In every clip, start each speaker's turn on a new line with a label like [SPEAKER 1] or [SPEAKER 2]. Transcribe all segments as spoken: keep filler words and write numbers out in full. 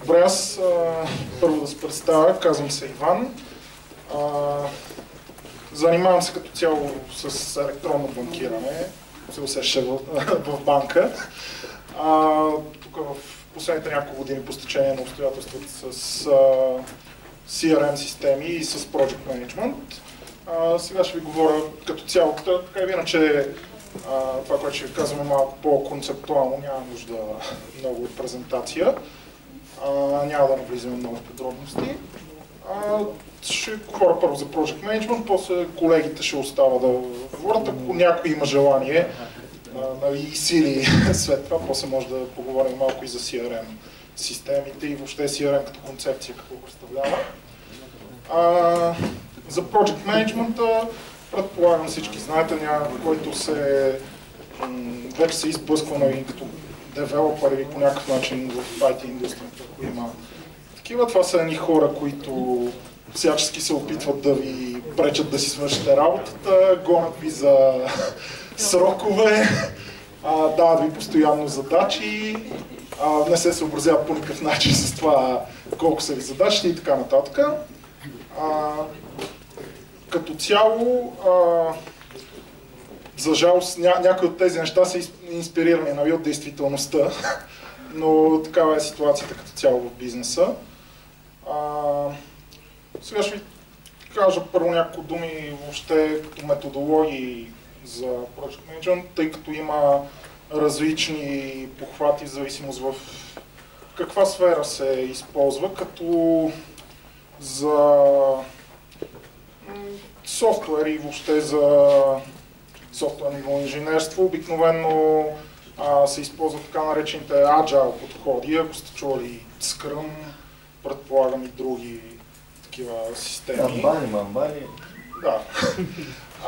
[SPEAKER 1] Добре, аз а, първо да се представя, казвам се Иван. А, занимавам се като цяло с електронно банкиране, се усеща в, в банка. А, тук в последните няколко години по стечение на обстоятелствата с а, Си Ар Ем системи и с Project Management. А, сега ще ви говоря като цяло, така и иначе а, това, което ще ви казвам е малко по-концептуално, няма нужда много от презентация. А, няма да навлизаме много в подробности. А, ще говоря първо за Project Management, после колегите ще остава да говорят, ако някой има желание а, и сили след това, после може да поговорим малко и за Си Ар Ем системите и въобще Си Ар Ем като концепция, какво представлява. А, за Project Management предполагам всички знаете, няма който се вече се изблъсква и като девелопър или по някакъв начин в ай ти индустрията, ако има такива. Това са едни хора, които всячески се опитват да ви пречат да си свършите работата, гонят ви за срокове, а, дават ви постоянно задачи, а, не се съобразяват по никакъв начин с това колко са ви задачи и така нататък. А, като цяло, а, за жалост, ня някои от тези неща са инспирирани, нали, от действителността, но такава е ситуацията като цяло в бизнеса. А, сега ще ви кажа първо няколко думи въобще като методологии за Project Management, тъй като има различни похвати в зависимост в каква сфера се използва, като за софтуер и въобще за софтуерно инженерство обикновено а, се използват така наречените Agile подходи, ако сте чували Scrum, предполагам и други такива системи.
[SPEAKER 2] Амбани, мамбани.
[SPEAKER 1] Да. А,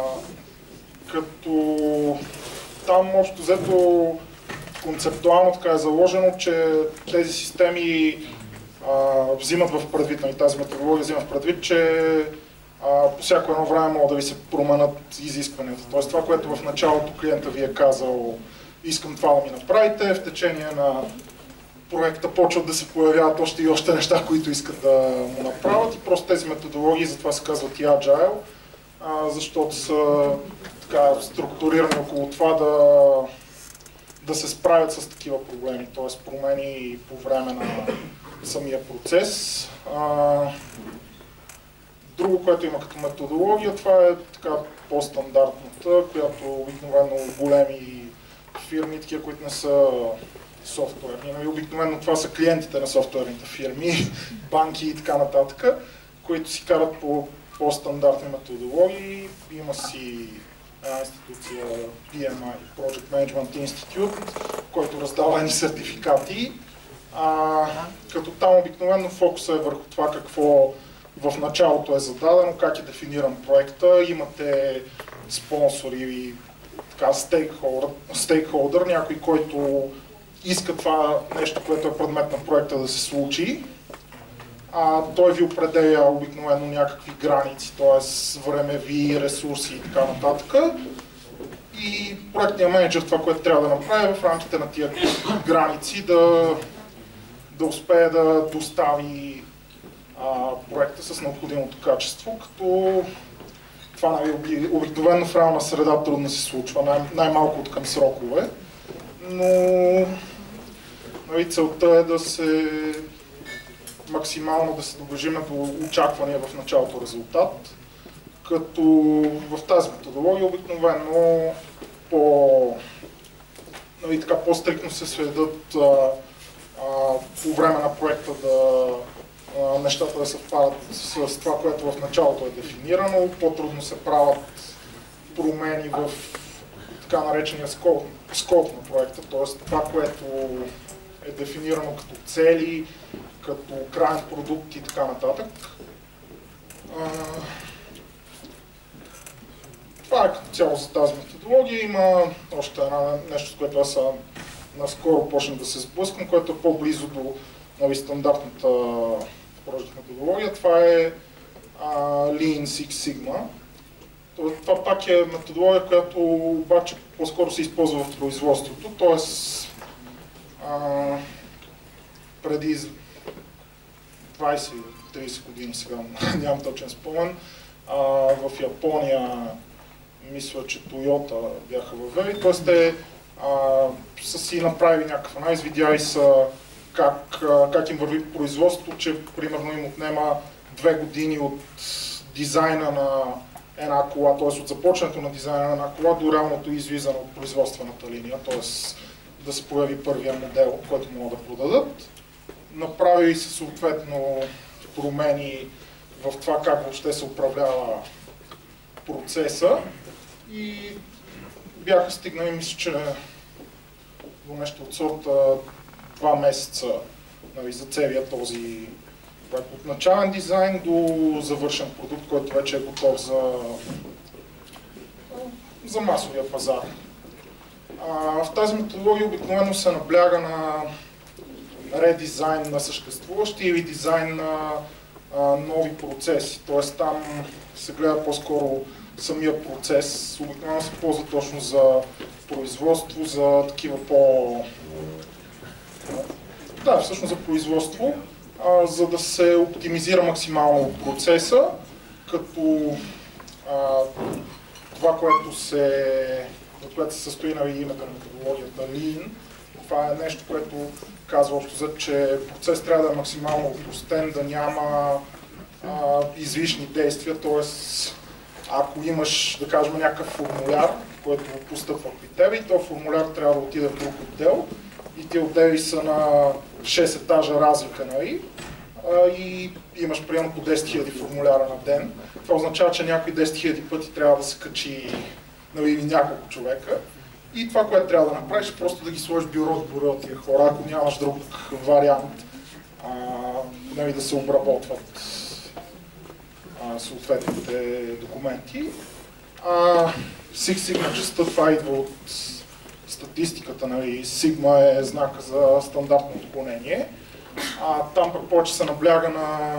[SPEAKER 1] като там общо взето концептуално така е заложено, че тези системи а, взимат в предвид, нали, тази методология взима в предвид, че а, по всяко едно време могат да ви се променят изискванията. Тоест това, което в началото клиента ви е казал, искам това да ми направите, в течение на проекта почват да се появяват още и още неща, които искат да му направят и просто тези методологии, затова се казват и Agile, а, защото са така структурирани около това да, да се справят с такива проблеми, т.е. промени по време на самия процес. А, друго, което има като методология, това е така по-стандартната, която обикновено големи фирми, такива, които не са софтуерни. Нали, обикновено това са клиентите на софтуерните фирми, банки и така нататък, които си карат по по-стандартни методологии. Има си една институция Пи Ем Ай, Project Management Institute, който раздава едни сертификати. А, като там обикновено фокуса е върху това какво в началото е зададено, как е дефиниран проекта, имате спонсори и така стейкхолдър, стейкхолдър, някой, който иска това нещо, което е предмет на проекта да се случи. А, той ви определя обикновено някакви граници, т.е. времеви, ресурси и така нататък. И проектният менеджер това, което трябва да направи в рамките на тия граници, да, да успее да достави а, проекта с необходимото качество, като това нали, обикновено в реална среда трудно се случва, най- най-малко от към срокове, но нали, целта е да се максимално да се доближиме до очаквания в началото резултат, като в тази методология обикновено по, нали, така, по-стрикно се сведат а, а, по време на проекта да а, нещата да съвпадат с, с това, което в началото е дефинирано, по-трудно се правят промени в така наречения скоп, скоп на проекта, т.е. това, което е дефинирано като цели, като крайен продукт и така нататък. А, това е като цяло за тази методология. Има още една нещо, с което аз наскоро почнах да се сблъскам, което е по-близо до нали, стандартната Project методология. Това е а, Lean Six Sigma. Това пак е методология, която обаче по-скоро се използва в производството, т.е. преди двайсет-трийсет години, сега нямам точен спомен, а, в Япония мисля, че Toyota бяха въвели, т.е. те а, са си направили някакъв анализ, видяли са как, а, как им върви производството, че примерно им отнема две години от дизайна на една кола, т.е. от започването на дизайна на една кола до реалното излизане от производствената линия, т.е. да се появи първия модел, който могат да продадат. Направили се съответно промени в това как въобще се управлява процеса и бяха стигнали, мисля, че до нещо от сорта два месеца, нали, за целия този от начален дизайн до завършен продукт, който вече е готов за, за масовия пазар. А, в тази методология обикновено се набляга на редизайн на съществуващи или дизайн на а, нови процеси. Т.е. там се гледа по-скоро самия процес. Обикновено се ползва точно за производство, за такива по... Да, всъщност за производство, а, за да се оптимизира максимално процеса, като а, това, което се, от което се състои на името на методологията Lean, това е нещо, което казва общо за, че процес трябва да е максимално опростен, да няма а, излишни действия, т.е. ако имаш, да кажем, някакъв формуляр, който постъпва при теб и този формуляр трябва да отиде в друг отдел и ти отдели са на шест етажа разлика, нали? А, и имаш примерно по десет хиляди формуляра на ден. Това означава, че някой десет хиляди пъти трябва да се качи, нали, няколко човека. И това, което трябва да направиш, е просто да ги сложиш бюро от бюро от тия хора, ако нямаш друг вариант, а, нали, да се обработват а, съответните документи. А, Six Sigma частта, това идва от статистиката, нали, Sigma е знака за стандартно отклонение. А, там пък повече се набляга на,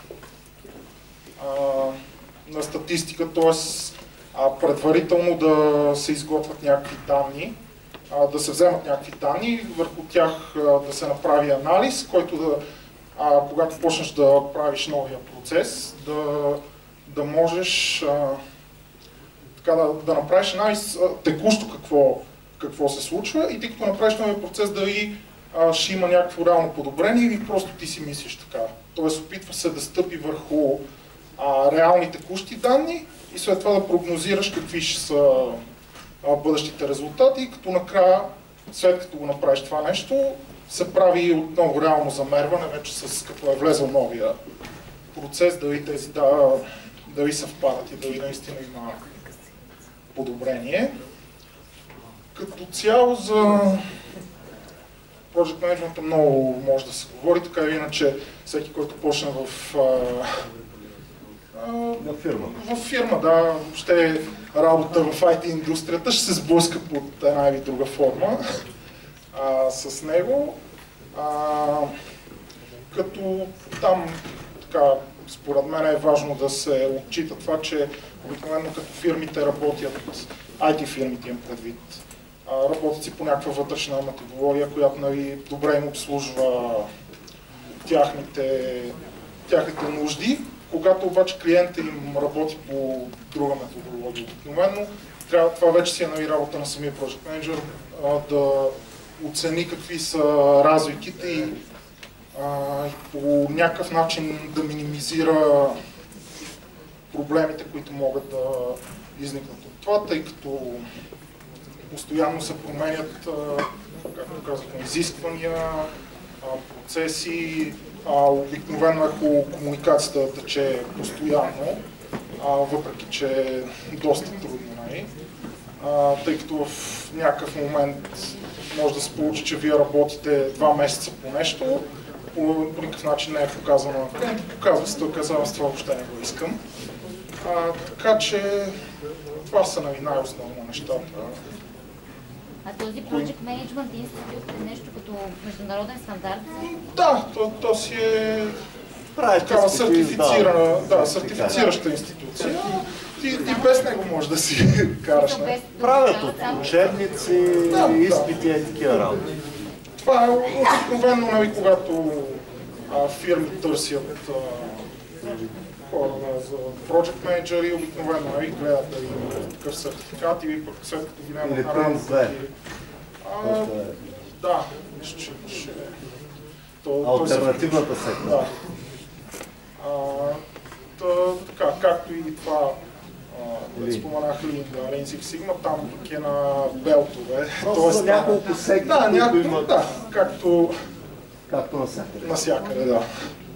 [SPEAKER 1] а, на статистика, т.е. предварително да се изготвят някакви данни, а, да се вземат някакви данни, върху тях а, да се направи анализ, който да, а, когато почнеш да правиш новия процес, да, да можеш а, така, да, да направиш анализ а, текущо какво, какво се случва и ти като направиш новия процес дали а, ще има някакво реално подобрение или просто ти си мислиш така. Тоест опитва се да стъпи върху а, реални текущи данни и след това да прогнозираш какви ще са а, бъдещите резултати и като накрая, след като го направиш това нещо, се прави отново реално замерване, вече с като е влезъл новия процес, дали тези да, дали съвпадат и дали наистина има подобрение. Като цяло за Project Management много може да се говори, така или иначе всеки, който почне в
[SPEAKER 2] В фирма.
[SPEAKER 1] В фирма, да, въобще работа в ай ти индустрията ще се сблъска под една или друга форма а, с него. А, като там, така, според мен е важно да се отчита това, че обикновено като фирмите работят, ай ти фирмите им предвид, а, работят си по някаква вътрешна методология, която, нали, добре им обслужва тяхните, тяхните нужди. Когато обаче клиентът им работи по друга методология обикновено, трябва, това вече си е, нали, работа на самия Project Manager, а, да оцени какви са разликите и, а, и по някакъв начин да минимизира проблемите, които могат да изникнат от това, тъй като постоянно се променят, а, както казахме, изисквания, а, процеси. А, обикновено ако комуникацията тече постоянно, а, въпреки че е доста трудно, нали? А, тъй като в някакъв момент може да се получи, че вие работите два месеца по нещо, по, по никакъв начин не е показано на клиента, показва се, той казва, аз това въобще не го искам. А, така че това са, нали, най-основно нещата.
[SPEAKER 3] А този Project Management Institute е нещо като международен стандарт?
[SPEAKER 1] Да, то, то си е
[SPEAKER 2] Правите
[SPEAKER 1] такава
[SPEAKER 2] си
[SPEAKER 1] сертифицирана,
[SPEAKER 2] да,
[SPEAKER 1] да, сертифицираща институция. Ти, ти без него можеш да си караш. Не?
[SPEAKER 2] Правят от учебници,
[SPEAKER 1] Да,
[SPEAKER 2] изпити и такива работи.
[SPEAKER 1] Това е обикновено, нали, когато а, фирми търсят а, хора да, за project менеджери, обикновено нали, гледат дали има такъв сертификат или пък след като ги няма на работа. Да, мисля, че, че то,
[SPEAKER 2] алтернативната сектора.
[SPEAKER 1] Да. А, та, така, както и това, което споменах Линда, Lean Six Sigma, там пък е на белтове.
[SPEAKER 2] Просто за няколко секции,
[SPEAKER 1] да,
[SPEAKER 2] които
[SPEAKER 1] няколко,
[SPEAKER 2] имат,
[SPEAKER 1] да, както
[SPEAKER 2] както навсякъде.
[SPEAKER 1] навсякъде, да.